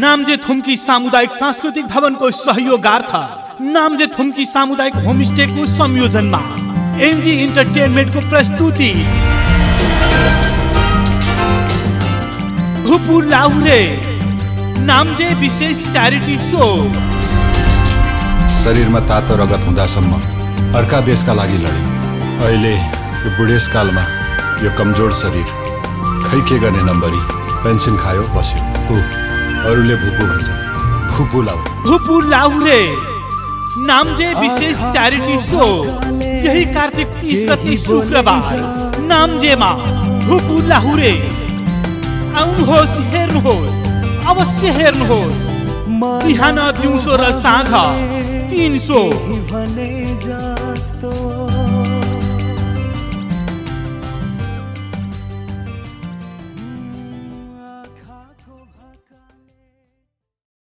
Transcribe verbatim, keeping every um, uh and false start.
नाम्जे थुम्की सामुदायिक सांस्कृतिक भवनको सहयोगार्थ नाम्जे थुम्की सामुदायिक होमस्टेको संयोजनमा एनजी इन्टरटेनमेन्टको प्रस्तुति भुपु लाहुरे नाम्जे विशेष च्यारिटी सो। शरीरमा तातो रगत हुँदासम्म अर्का देशका लागि लडे। अहिले यो बुढेसकालमा यो कमजोर शरीर खै के गर्ने नम्बरी पेन्सन खायो बस्यो। ऊ अरूले भुपु भन्छन्, भुपु लाहुरे। भुपु लाहुरे नाम्जे विशेष च्यारिटी सो यही कार्तिक तीस गते शुक्रबार नाम्जेमा भुपु लाहुरे। आउनुहोस्, हेर्नुहोस्, अवश्य हेर्नुहोस्। बिहान दिउँसो र साँझ तीन सौ।